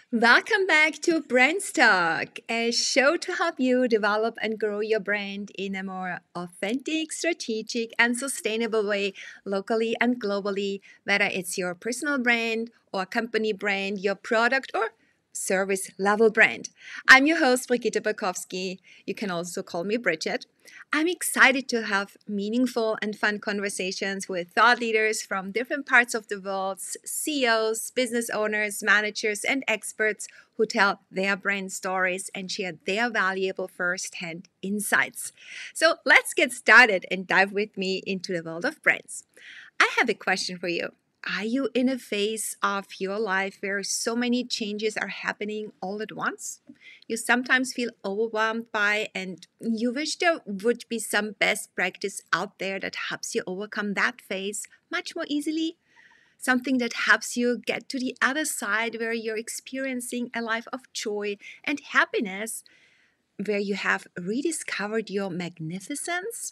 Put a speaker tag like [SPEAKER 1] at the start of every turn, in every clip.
[SPEAKER 1] Welcome back to Brandstock, a show to help you develop and grow your brand in a more authentic, strategic, and sustainable way, locally and globally, whether it's your personal brand or company brand, your product or service level brand. I'm your host, Brigitte Bakowski. You can also call me Bridget. I'm excited to have meaningful and fun conversations with thought leaders from different parts of the world, CEOs, business owners, managers, and experts who tell their brand stories and share their valuable first-hand insights. So let's get started and dive with me into the world of brands. I have a question for you. Are you in a phase of your life where so many changes are happening all at once? You sometimes feel overwhelmed by, and you wish there would be some best practice out there that helps you overcome that phase much more easily? Something that helps you get to the other side where you're experiencing a life of joy and happiness, where you have rediscovered your magnificence?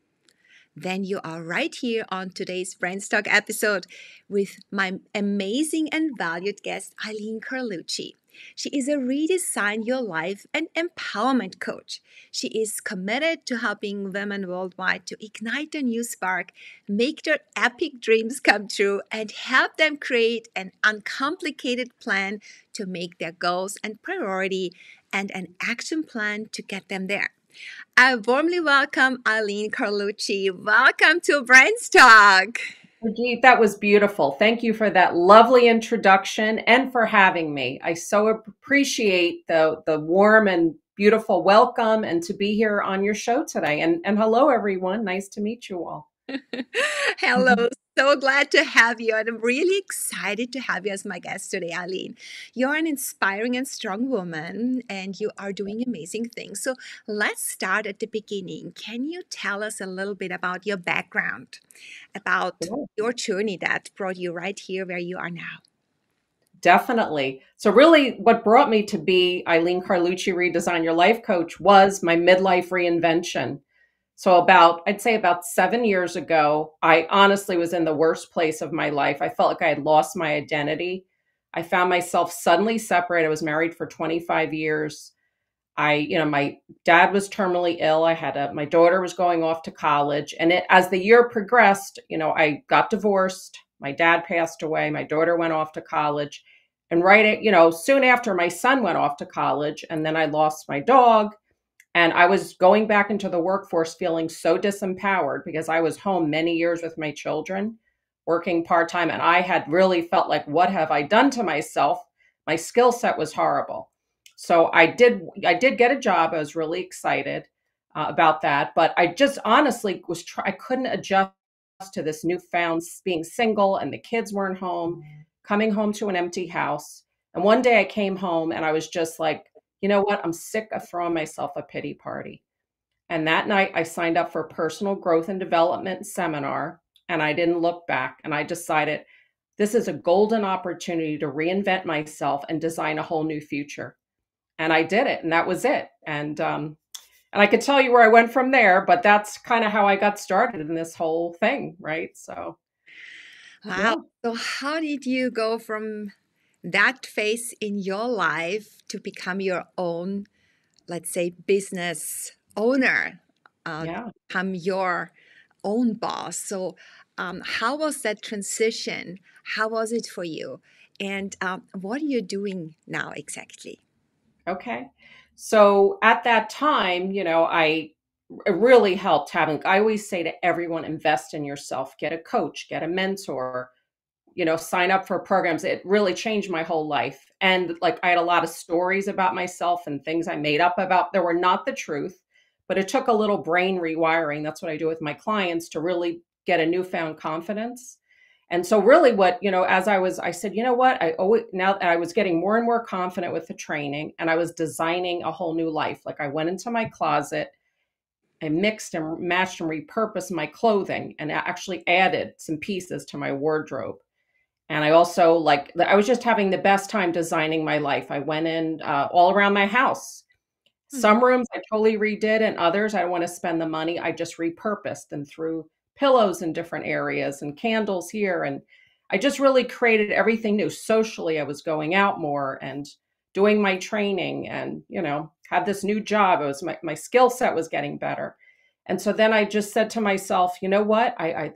[SPEAKER 1] Then you are right here on today's Brandstock episode with my amazing and valued guest, Eileen Carlucci. She is a redesign your life and empowerment coach. She is committed to helping women worldwide to ignite their new spark, make their epic dreams come true, and help them create an uncomplicated plan to make their goals and priority and an action plan to get them there. I warmly welcome Eileen Carlucci. Welcome to Brains Talk.
[SPEAKER 2] Brigitte, that was beautiful. Thank you for that lovely introduction and for having me. I so appreciate the warm and beautiful welcome and to be here on your show today. And hello, everyone. Nice to meet you all.
[SPEAKER 1] Hello. So glad to have you. And I'm really excited to have you as my guest today, Eileen. You're an inspiring and strong woman, and you are doing amazing things. So let's start at the beginning. Can you tell us a little bit about your background, about
[SPEAKER 2] Sure.
[SPEAKER 1] your journey that brought you right here where you are now?
[SPEAKER 2] Definitely. So really what brought me to be Eileen Carlucci Redesign Your Life Coach was my midlife reinvention. So I'd say about 7 years ago, I honestly was in the worst place of my life. I felt like I had lost my identity. I found myself suddenly separated. I was married for 25 years. My dad was terminally ill. My daughter was going off to college. And as the year progressed, I got divorced. My dad passed away. My daughter went off to college. And soon after my son went off to college, and then I lost my dog. And I was going back into the workforce feeling so disempowered because I was home many years with my children, working part time. And I had really felt like, what have I done to myself? My skill set was horrible. So I did get a job. I was really excited about that. But I just honestly I couldn't adjust to this newfound being single and the kids weren't home, coming home to an empty house. And one day I came home and I was just like, you know what? I'm sick of throwing myself a pity party. And that night I signed up for a personal growth and development seminar and I didn't look back. And I decided this is a golden opportunity to reinvent myself and design a whole new future. And I did it. And that was it. And I could tell you where I went from there, but that's kind of how I got started in this whole thing. Right. So,
[SPEAKER 1] Wow.
[SPEAKER 2] yeah.
[SPEAKER 1] So, how did you go from that phase in your life to become your own, let's say, business owner,
[SPEAKER 2] Yeah.
[SPEAKER 1] become your own boss? So, how was that transition? How was it for you? And what are you doing now exactly?
[SPEAKER 2] Okay. So at that time, it really helped having, I always say to everyone, invest in yourself, get a coach, get a mentor, sign up for programs. It really changed my whole life. And like I had a lot of stories about myself and things I made up about that were not the truth, but it took a little brain rewiring. That's what I do with my clients to really get a newfound confidence. And so really I said, you know what, now that I was getting more and more confident with the training and I was designing a whole new life. Like I went into my closet, I mixed and matched and repurposed my clothing and actually added some pieces to my wardrobe. And I also I was just having the best time designing my life. I went in all around my house.
[SPEAKER 1] Hmm.
[SPEAKER 2] Some rooms I totally redid, and others I don't want to spend the money. I just repurposed and threw pillows in different areas and candles here. And I just really created everything new. Socially, I was going out more and doing my training and, had this new job. It was my skill set was getting better. And so then I just said to myself, you know what?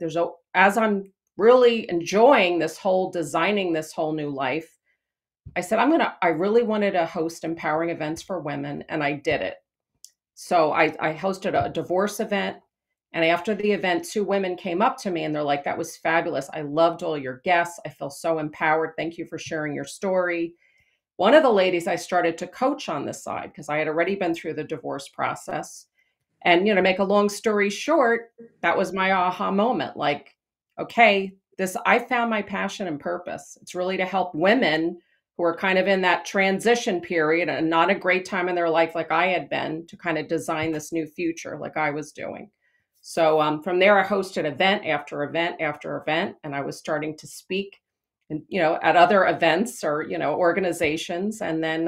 [SPEAKER 2] As I'm really enjoying this whole designing this whole new life, I said, I really wanted to host empowering events for women, and I did it. So I hosted a divorce event. And after the event, two women came up to me and they're like, that was fabulous. I loved all your guests. I feel so empowered. Thank you for sharing your story. One of the ladies I started to coach on this side because I had already been through the divorce process. And, make a long story short, that was my aha moment. Like, okay, I found my passion and purpose. It's really to help women who are kind of in that transition period and not a great time in their life like I had been to kind of design this new future like I was doing. So from there, I hosted event after event after event, and I was starting to speak and, at other events or, organizations. And then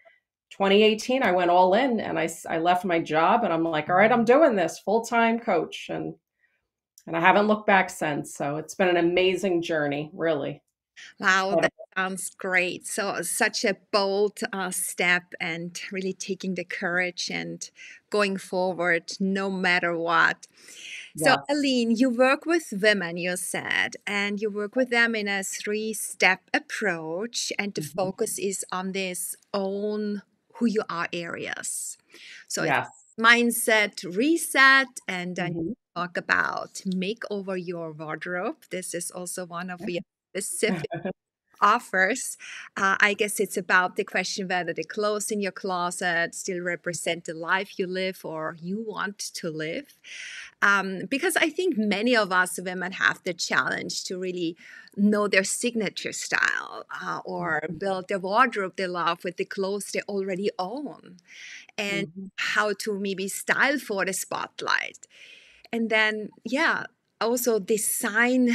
[SPEAKER 2] 2018, I went all in and I left my job and I'm like, all right, I'm doing this full-time coach. And I haven't looked back since. So it's been an amazing journey, really.
[SPEAKER 1] Wow, that sounds great. So, such a bold step and really taking the courage and going forward no matter what. So,
[SPEAKER 2] Yes.
[SPEAKER 1] Aline, you work with women, you said, and you work with them in a three-step approach, and the
[SPEAKER 2] Mhm.
[SPEAKER 1] focus is on this own who you are areas. So, it's
[SPEAKER 2] Yes.
[SPEAKER 1] mindset reset, and then
[SPEAKER 2] Mhm.
[SPEAKER 1] talk about make over your wardrobe. This is also one of your specific offers. I guess it's about the question whether the clothes in your closet still represent the life you live or you want to live. Because I think many of us women have the challenge to really know their signature style or
[SPEAKER 2] Mhm.
[SPEAKER 1] build the wardrobe they love with the clothes they already own and
[SPEAKER 2] Mhm.
[SPEAKER 1] how to maybe style for the spotlight. And then, yeah, also design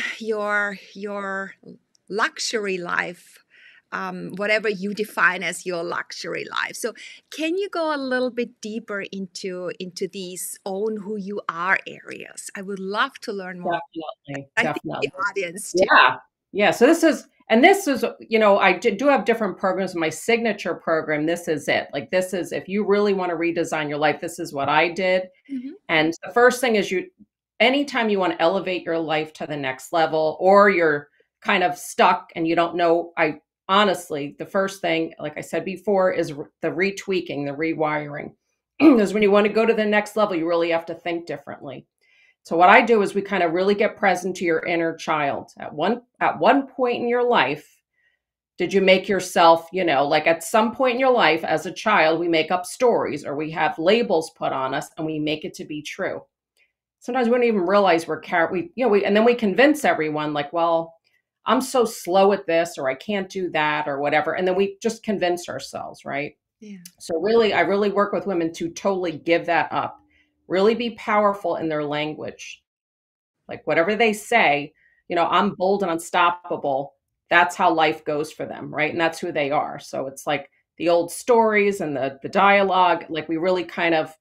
[SPEAKER 1] your luxury life, whatever you define as your luxury life. So can you go a little bit deeper into these own who you are areas? I would love to learn more.
[SPEAKER 2] Definitely.
[SPEAKER 1] I think the
[SPEAKER 2] Definitely.
[SPEAKER 1] audience too.
[SPEAKER 2] Yeah. Yeah. So this is, I do have different programs. My signature program, this is it. Like, this is, if you really want to redesign your life, this is what I did.
[SPEAKER 1] Mhm.
[SPEAKER 2] And the first thing is anytime you want to elevate your life to the next level, or you're kind of stuck and you don't know, honestly, the first thing, like I said before, is the retweaking, the rewiring. Because when you want to go to the next level, you really have to think differently. So what I do is we kind of really get present to your inner child. At one point in your life, did you make yourself, like at some point in your life as a child, we make up stories or we have labels put on us and we make it to be true. Sometimes we don't even realize and then we convince everyone like, well, I'm so slow at this, or I can't do that, or whatever. And then we just convince ourselves, right?
[SPEAKER 1] Yeah.
[SPEAKER 2] So really, I really work with women to totally give that up, really be powerful in their language. Like whatever they say, I'm bold and unstoppable. That's how life goes for them, right? And that's who they are. So it's like the old stories and the dialogue, like we really kind of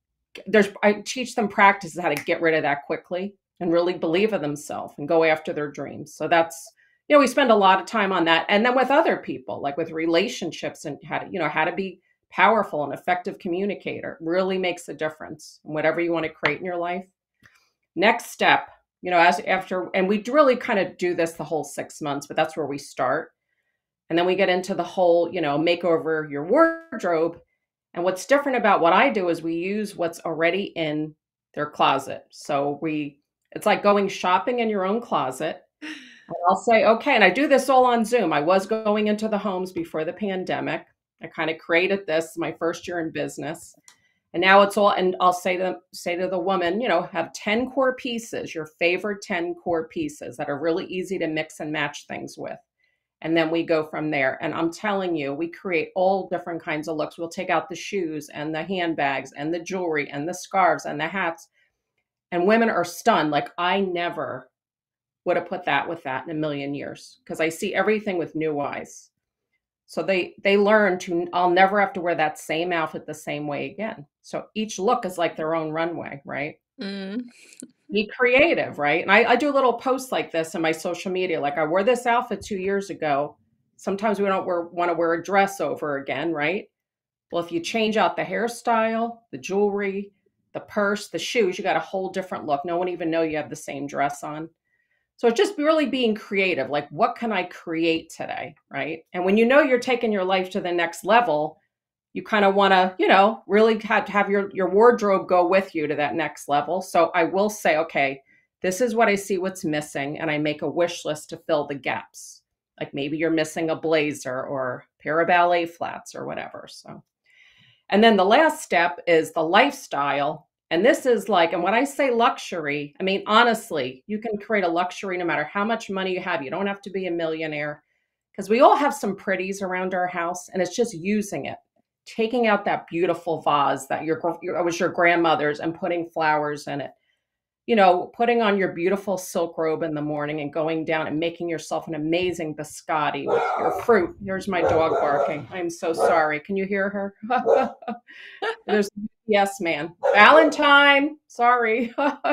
[SPEAKER 2] I teach them practices how to get rid of that quickly and really believe in themselves and go after their dreams. So that's, we spend a lot of time on that. And then with other people, like with relationships and how to be powerful and effective communicator really makes a difference in whatever you want to create in your life. Next step, as after, and we really kind of do this the whole 6 months, but that's where we start. And then we get into the whole, make over your wardrobe. And what's different about what I do is we use what's already in their closet. So it's like going shopping in your own closet. And I'll say, okay, and I do this all on Zoom. I was going into the homes before the pandemic. I kind of created this my first year in business. And now it's all, and I'll say to the woman, have 10 core pieces, your favorite 10 core pieces that are really easy to mix and match things with. And then we go from there. And I'm telling you, we create all different kinds of looks. We'll take out the shoes and the handbags and the jewelry and the scarves and the hats. And women are stunned. Like, I never would have put that with that in a million years, because I see everything with new eyes. So they learn I'll never have to wear that same outfit the same way again. So each look is like their own runway, right?
[SPEAKER 1] Mm.
[SPEAKER 2] Be creative, right? And I do little posts like this in my social media. Like I wore this outfit 2 years ago. Sometimes we don't want to wear a dress over again, right? Well, if you change out the hairstyle, the jewelry, the purse, the shoes, you got a whole different look. No one even know you have the same dress on. So it's just really being creative. Like, what can I create today, right? And when you know you're taking your life to the next level, you kind of want to, really have your wardrobe go with you to that next level. So I will say, okay, this is what I see what's missing, and I make a wish list to fill the gaps. Like maybe you're missing a blazer or a pair of ballet flats or whatever. So, and then the last step is the lifestyle. And this is like, and when I say luxury, I mean, honestly, you can create a luxury no matter how much money you have. You don't have to be a millionaire because we all have some pretties around our house, and it's just using it, taking out that beautiful vase that was your grandmother's and putting flowers in it, putting on your beautiful silk robe in the morning and going down and making yourself an amazing biscotti with your fruit. Here's my dog barking. I'm so sorry. Can you hear her? There's yes, man. Valentine. Sorry.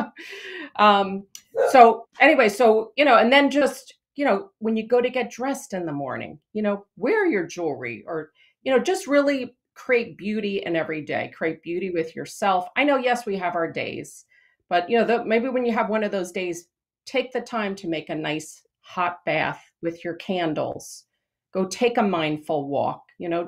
[SPEAKER 2] um, so anyway, and then just, when you go to get dressed in the morning, wear your jewelry or, just really create beauty in every day, create beauty with yourself. I know, yes, we have our days, but maybe when you have one of those days, take the time to make a nice hot bath with your candles. Go take a mindful walk,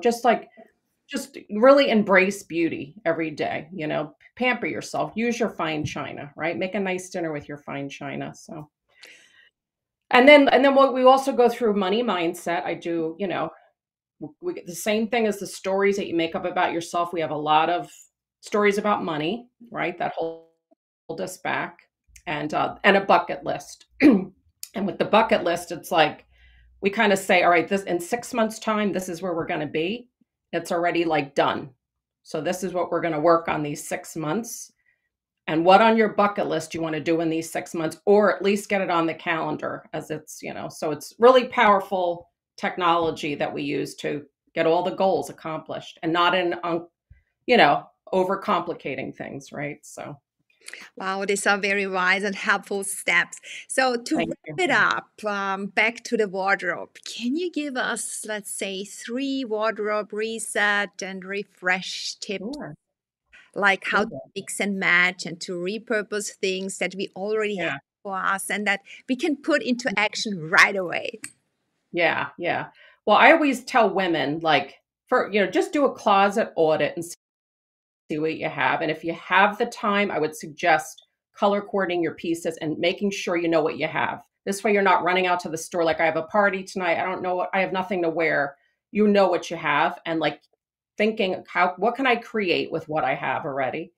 [SPEAKER 2] just really embrace beauty every day, pamper yourself, use your fine china, right? Make a nice dinner with your fine china. So, and then what we also go through money mindset. I do, we get the same thing as the stories that you make up about yourself. We have a lot of stories about money, right? That hold us back, and a bucket list. And with the bucket list, it's like we kind of say, all right, this in 6 months' time, this is where we're going to be. It's already like done. So this is what we're going to work on these 6 months. And what on your bucket list you want to do in these 6 months, or at least get it on the calendar as it's, so it's really powerful technology that we use to get all the goals accomplished and not in, overcomplicating things, right? So
[SPEAKER 1] Wow, these are very wise and helpful steps. So, to
[SPEAKER 2] thank
[SPEAKER 1] wrap
[SPEAKER 2] you.
[SPEAKER 1] it up, back to the wardrobe, can you give us, let's say, 3 wardrobe reset and refresh tips,
[SPEAKER 2] Sure.
[SPEAKER 1] like how to
[SPEAKER 2] Sure.
[SPEAKER 1] mix and match and to repurpose things that we already have
[SPEAKER 2] Yeah.
[SPEAKER 1] for us and that we can put into action right away?
[SPEAKER 2] Yeah. Yeah. Well, I always tell women, like, just do a closet audit and see what you have. And if you have the time, I would suggest color coordinating your pieces and making sure you know what you have. This way you're not running out to the store like I have a party tonight. I don't know what I have nothing to wear. You know what you have, and like thinking what can I create with what I have already?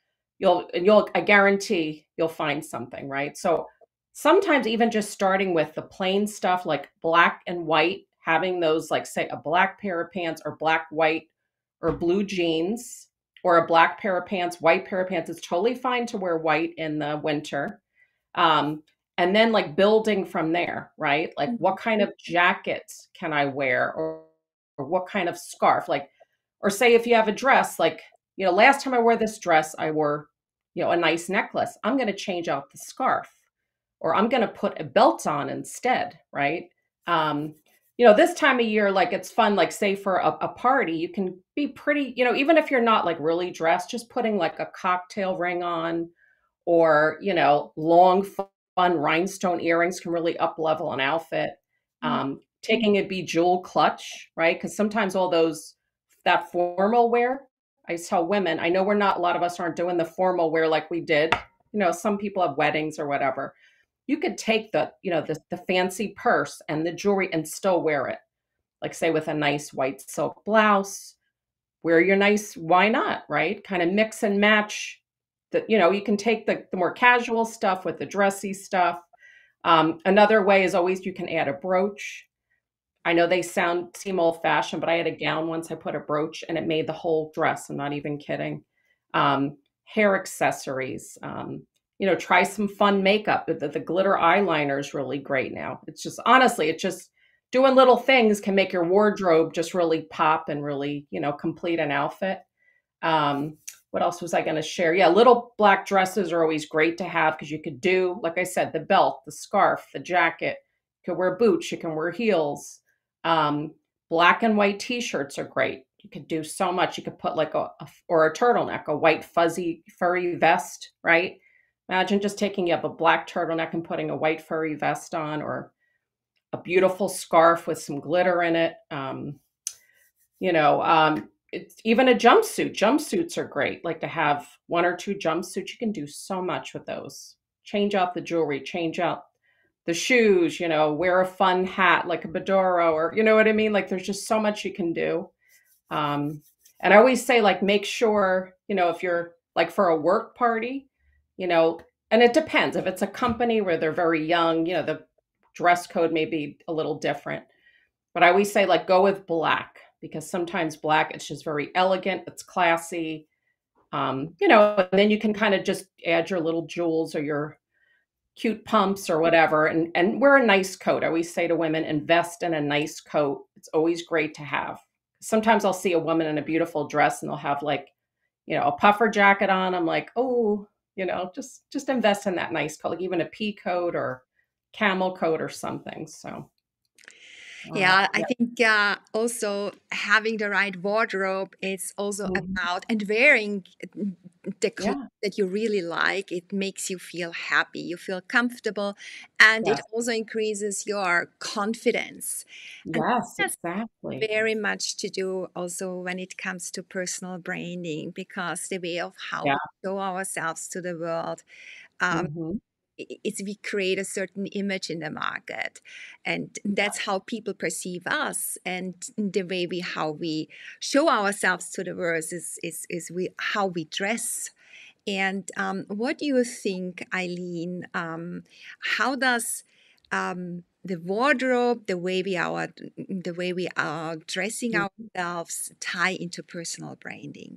[SPEAKER 2] I guarantee you'll find something, right? So sometimes even just starting with the plain stuff like black and white, having those, like say a black pair of pants or black, white, or blue jeans, or a black pair of pants, white pair of pants. It's totally fine to wear white in the winter. Um, and then like building from there, right? Like what kind of jacket can I wear, or what kind of scarf? Like, or say if you have a dress, like, last time I wore this dress, I wore, a nice necklace. I'm going to change out the scarf, or I'm going to put a belt on instead, right? Um, this time of year, like it's fun, like say for a party, you can be pretty, even if you're not like really dressed, just putting like a cocktail ring on, or, long fun rhinestone earrings can really up level an outfit. Taking a bejeweled clutch, right? Because sometimes that formal wear, I tell women, I know a lot of us aren't doing the formal wear like we did. Some people have weddings or whatever. You could take the fancy purse and the jewelry and still wear it. Like say with a nice white silk blouse, wear your nice, why not, right? Kind of mix and match you can take the more casual stuff with the dressy stuff. Another way is always you can add a brooch. I know they seem old fashioned, but I had a gown once. I put a brooch and it made the whole dress. I'm not even kidding. Hair accessories. Try some fun makeup. The glitter eyeliner is really great now. It's just honestly, it's just doing little things can make your wardrobe just really pop and really, complete an outfit. Um, what else was I going to share? Yeah, little black dresses are always great to have because you could do, like I said, the belt, the scarf, the jacket. You could wear boots, you can wear heels. Um, Black and white t-shirts are great. You could do so much. You could put like or a turtleneck, a white fuzzy furry vest, right? Imagine just taking up a black turtleneck and putting a white furry vest on, or a beautiful scarf with some glitter in it. You know, it's even a jumpsuit. Jumpsuits are great. Like to have one or two jumpsuits, you can do so much with those. Change out the jewelry, change out the shoes, you know, wear a fun hat like a fedora, or you know what I mean? Like there's just so much you can do. Um, and I always say, like, make sure, you know, if you're like for a work party, you know, and it depends. If it's a company where they're very young, you know, the dress code may be a little different. But I always say, like, go with black because sometimes black, it's just very elegant, it's classy. You know, and then you can kind of just add your little jewels or your cute pumps or whatever, and wear a nice coat. I always say to women, invest in a nice coat. It's always great to have. Sometimes I'll see a woman in a beautiful dress and they'll have like, you know, a puffer jacket on. I'm like, oh, you know, just invest in that nice coat, like even a pea coat or camel coat or something. So
[SPEAKER 1] Yeah, I
[SPEAKER 2] yeah.
[SPEAKER 1] think also having the right wardrobe is also
[SPEAKER 2] Mhm.
[SPEAKER 1] about and wearing the clothes
[SPEAKER 2] Yeah.
[SPEAKER 1] that you really like. It makes you feel happy, you feel comfortable, and it
[SPEAKER 2] Yes.
[SPEAKER 1] also increases your confidence. And
[SPEAKER 2] Yes,
[SPEAKER 1] that's
[SPEAKER 2] exactly.
[SPEAKER 1] very much to do also when it comes to personal branding, because the way of how
[SPEAKER 2] Yeah.
[SPEAKER 1] we show ourselves to the world, um,
[SPEAKER 2] Hmm.
[SPEAKER 1] it's we create a certain image in the market, and that's how people perceive us, and the way we how we show ourselves to the world is we how we dress. And what do you think, Eileen? How does the wardrobe, the way we are dressing ourselves, tie into personal branding?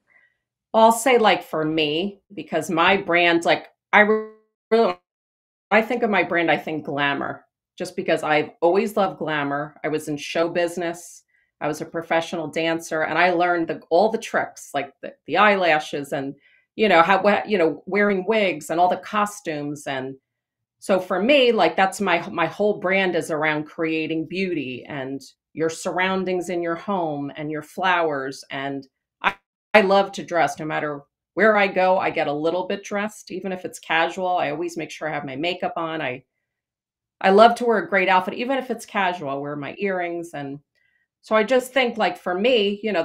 [SPEAKER 2] I'll say, like, for me, because my brand, like, really, I think of my brand, I think glamour, just because I've always loved glamour. I was in show business. I was a professional dancer, and I learned all the tricks, like the eyelashes, and you know you know, wearing wigs and all the costumes. And so for me, like, that's my whole brand is around creating beauty and your surroundings in your home and your flowers. And I, I love to dress no matter where I go. I get a little bit dressed, even if it's casual. I always make sure I have my makeup on. I love to wear a great outfit, even if it's casual. I wear my earrings. And so I just think, like, for me, you know,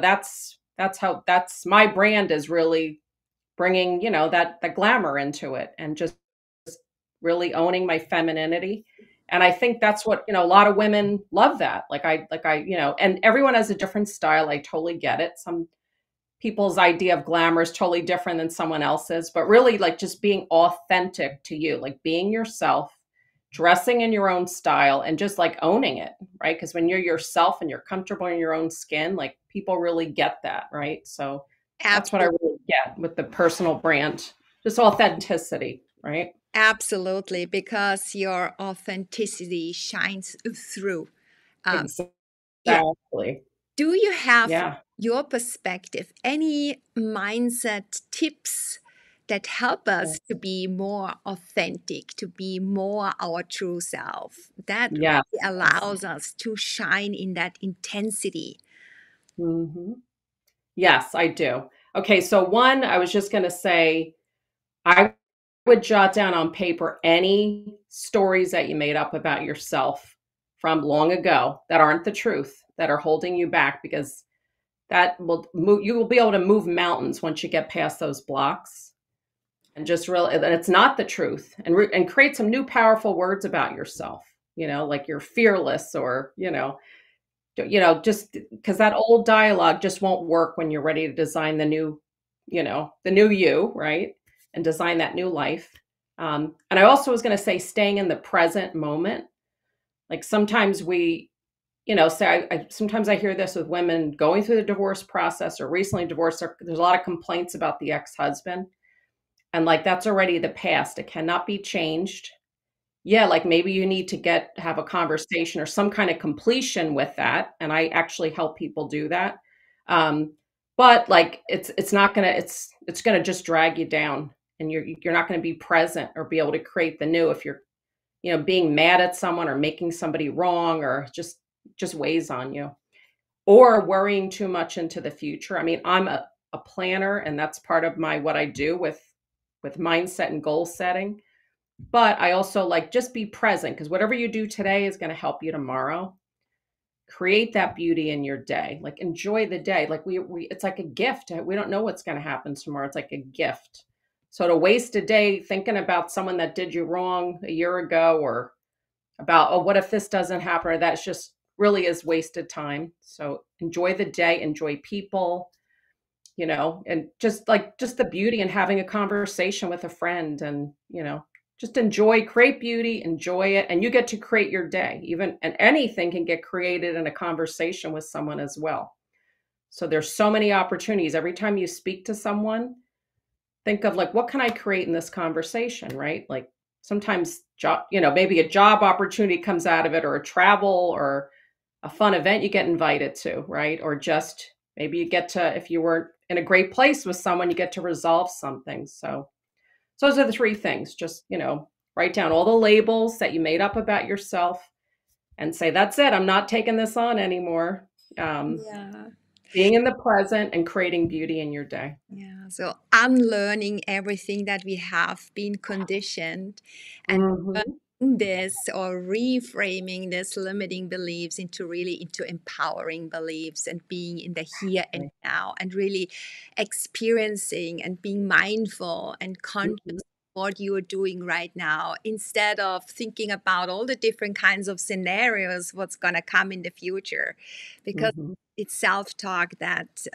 [SPEAKER 2] that's my brand is really bringing, you know, that glamour into it, and just really owning my femininity. And I think that's what, you know, a lot of women love that. You know, and everyone has a different style. I totally get it. Some people's idea of glamour is totally different than someone else's, but really, like, just being authentic to you, like being yourself, dressing in your own style, and just like owning it, right? Because when you're yourself and you're comfortable in your own skin, like, people really get that, right? So that's what I
[SPEAKER 1] Absolutely.
[SPEAKER 2] really get with the personal brand, just authenticity, right?
[SPEAKER 1] Absolutely, because your authenticity shines through. Um, yeah.
[SPEAKER 2] Exactly.
[SPEAKER 1] Do you have, from
[SPEAKER 2] Yeah.
[SPEAKER 1] your perspective, any mindset tips that help
[SPEAKER 2] Yeah.
[SPEAKER 1] us to be more authentic, to be more our true self? That
[SPEAKER 2] Yes.
[SPEAKER 1] really
[SPEAKER 2] Yes.
[SPEAKER 1] allows us to shine in that intensity.
[SPEAKER 2] Mhm. Yes, I do. Okay, so one, I was just gonna say, I would jot down on paper any stories that you made up about yourself from long ago that aren't the truth, that are holding you back, because that will move you will be able to move mountains once you get past those blocks, and just really, and it's not the truth, and create some new powerful words about yourself, you know, like you're fearless, or you know, just because that old dialogue just won't work when you're ready to design the new, you know, the new you, right? And design that new life. And I also was going to say, staying in the present moment. Like, sometimes we, you know, say, sometimes I hear this with women going through the divorce process or recently divorced. There's a lot of complaints about the ex-husband. And like, that's already the past. It cannot be changed. Yeah, like, maybe you need to have a conversation or some kind of completion with that, and I actually help people do that. Um, but like it's not gonna it's gonna just drag you down, and you're not gonna be present or be able to create the new if you're, being mad at someone or making somebody wrong, or just weighs on you, or worrying too much into the future. I mean, I'm a planner, and that's part of my what I do with mindset and goal setting. But I also like just be present, because whatever you do today is going to help you tomorrow. Create that beauty in your day. Like enjoy the day. Like we it's like a gift. We don't know what's going to happen tomorrow. It's like a gift. So to waste a day thinking about someone that did you wrong a year ago, or about, oh, what if this doesn't happen, or that's just really is wasted time. So enjoy the day, enjoy people, and just the beauty and having a conversation with a friend, and just enjoy, create beauty, enjoy it, and you get to create your day. Even and anything can get created in a conversation with someone as well. So there's so many opportunities. Every time you speak to someone, think of like, what can I create in this conversation, right? Like sometimes job, maybe a job opportunity comes out of it, or a travel, or a fun event you get invited to, right? Or just maybe you get to, if you were in a great place with someone, you get to resolve something. So those are the three things. Just, write down all the labels that you made up about yourself and say, that's it. I'm not taking this on anymore. Um,
[SPEAKER 1] Yeah.
[SPEAKER 2] being in the present and creating beauty in your day.
[SPEAKER 1] Yeah. So unlearning everything that we have been conditioned and
[SPEAKER 2] Hmm.
[SPEAKER 1] turning this or reframing this limiting beliefs into empowering beliefs and being in the here and now and really experiencing and being mindful and conscious
[SPEAKER 2] Hmm.
[SPEAKER 1] what you're doing right now instead of thinking about all the different kinds of scenarios what's going to come in the future, because
[SPEAKER 2] Hmm.
[SPEAKER 1] it's self-talk that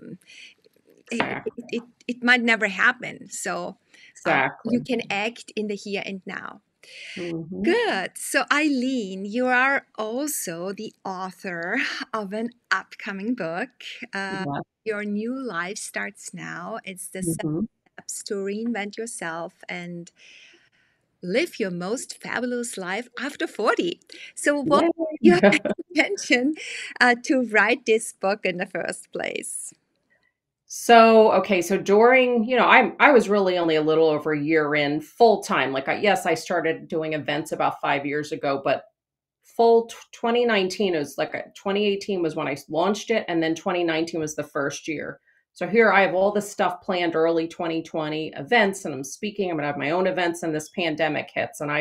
[SPEAKER 2] Exactly.
[SPEAKER 1] it might never happen. So you
[SPEAKER 2] Exactly.
[SPEAKER 1] can act in the here and now.
[SPEAKER 2] Hmm.
[SPEAKER 1] Good. So, Eileen, you are also the author of an upcoming book. Uh,
[SPEAKER 2] Yeah.
[SPEAKER 1] your new life starts now. It's the
[SPEAKER 2] Hmm.
[SPEAKER 1] steps to reinvent yourself and live your most fabulous life after 40. So, what
[SPEAKER 2] Yay.
[SPEAKER 1] your intention to write this book in the first place?
[SPEAKER 2] So, okay, so during, I was really only a little over a year in full time. Like, yes, I started doing events about 5 years ago, but 2019 is like 2018 was when I launched it, and then 2019 was the first year. So here I have all this stuff planned early 2020 events, and I'm speaking. I'm gonna have my own events, and this pandemic hits, and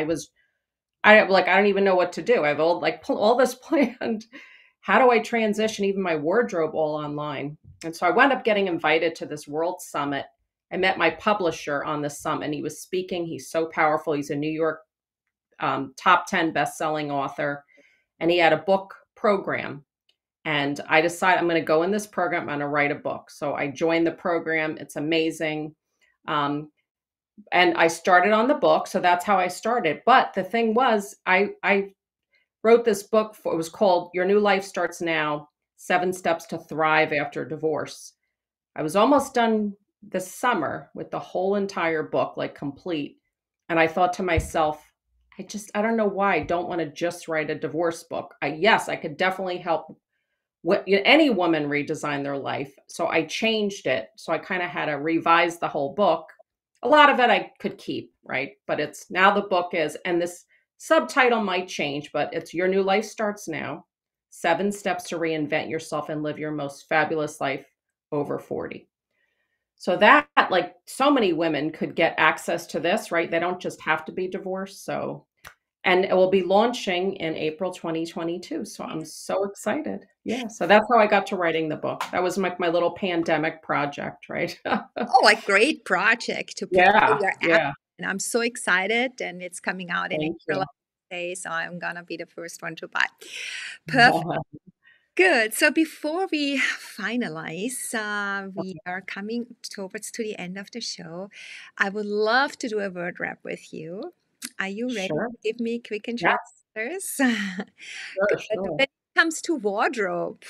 [SPEAKER 2] I don't even know what to do. I have all this planned. How do I transition even my wardrobe all online? And so I wound up getting invited to this world summit. I met my publisher on the summit, and he was speaking. He's so powerful. He's a New York top 10 best-selling author, and he had a book program. And I decided I'm going to go in this program. I'm going to write a book. So I joined the program. It's amazing. Um, and I started on the book. So that's how I started. But the thing was, I wrote this book. It was called Your New Life Starts Now: 7 Steps to Thrive After Divorce. I was almost done this summer with the whole entire book, like complete. And I thought to myself, I don't know why I don't want to just write a divorce book. Yes, I could definitely help any woman redesign their life. So I changed it. So I kind of had to revise the whole book. A lot of it I could keep, right? But it's now the book is, and this subtitle might change, but it's Your New Life Starts Now: 7 Steps to Reinvent Yourself and Live Your Most Fabulous Life Over 40. So that, like, so many women could get access to this, right? They don't just have to be divorced. So, and it will be launching in April 2022. So I'm so excited. Yeah. So that's how I got to writing the book. That was my little pandemic project, right?
[SPEAKER 1] Oh, a great project to prepare
[SPEAKER 2] Yeah.
[SPEAKER 1] your app.
[SPEAKER 2] Yeah.
[SPEAKER 1] And I'm so excited, and it's coming out in
[SPEAKER 2] Thank
[SPEAKER 1] April,
[SPEAKER 2] you.
[SPEAKER 1] so I'm gonna be the first one to buy. Perfect. Good. So before we finalize, we are coming towards to the end of the show. I would love to do a word wrap with you. Are you ready
[SPEAKER 2] Sure.
[SPEAKER 1] to give me quick and short
[SPEAKER 2] Yes.
[SPEAKER 1] answers?
[SPEAKER 2] Sure.
[SPEAKER 1] Good.
[SPEAKER 2] Sure.
[SPEAKER 1] When it comes to wardrobe,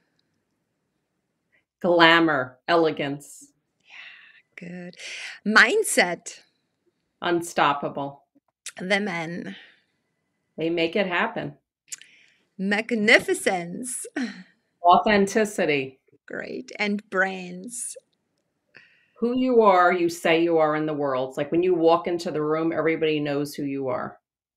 [SPEAKER 2] Glamour, elegance,
[SPEAKER 1] good. Mindset,
[SPEAKER 2] unstoppable.
[SPEAKER 1] the men.
[SPEAKER 2] They make it happen.
[SPEAKER 1] Magnificence,
[SPEAKER 2] Authenticity.
[SPEAKER 1] Great. And brands.
[SPEAKER 2] Who you are, you say you are in the world. It's like when you walk into the room, everybody knows who you are.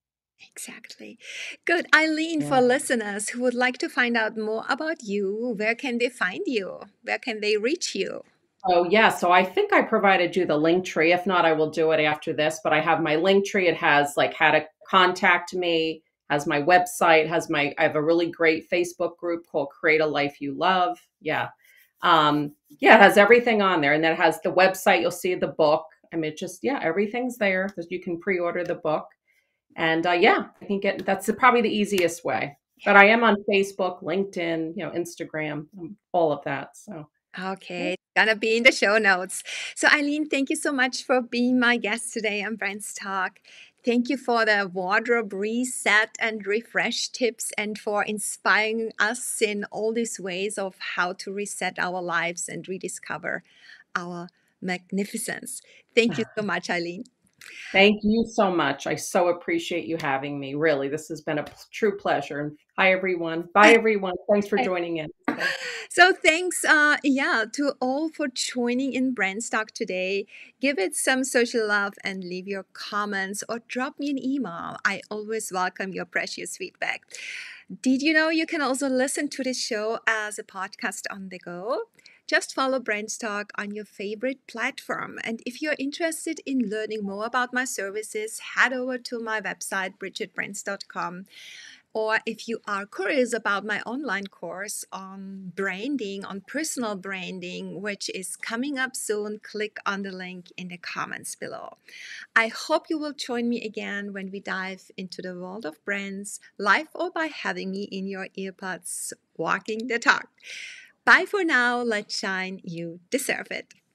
[SPEAKER 1] Exactly. Good. Eileen,
[SPEAKER 2] Yeah.
[SPEAKER 1] for listeners who would like to find out more about you, where can they find you? Where can they reach you?
[SPEAKER 2] Oh, yeah. So I think I provided you the link tree. If not, I will do it after this. But I have my link tree. It has like how to contact me, has my website, I have a really great Facebook group called Create a Life You Love. Yeah. Yeah, it has everything on there. And then it has the website. You'll see the book. I mean, yeah, everything's there that you can pre-order the book. And yeah, I think that's probably the easiest way. But I am on Facebook, LinkedIn, Instagram, all of that. So.
[SPEAKER 1] Okay, it's gonna be in the show notes. So, Eileen, thank you so much for being my guest today on Brands Talk. Thank you for the wardrobe reset and refresh tips and for inspiring us in all these ways of how to reset our lives and rediscover our magnificence. Thank you so much, Eileen.
[SPEAKER 2] Thank you so much. I so appreciate you having me. Really, this has been a true pleasure. And hi, everyone. Bye, everyone. Thanks for joining in.
[SPEAKER 1] So thanks, to all for joining in Brandstock today. Give it some social love and leave your comments or drop me an email. I always welcome your precious feedback. Did you know you can also listen to this show as a podcast on the go? Just follow Brandstock on your favorite platform. And if you're interested in learning more about my services, head over to my website, bridgetbrands.com. Or if you are curious about my online course on branding, on personal branding, which is coming up soon, click on the link in the comments below. I hope you will join me again when we dive into the world of brands, live or by having me in your earbuds, walking the talk. Bye for now. Let's shine. You deserve it.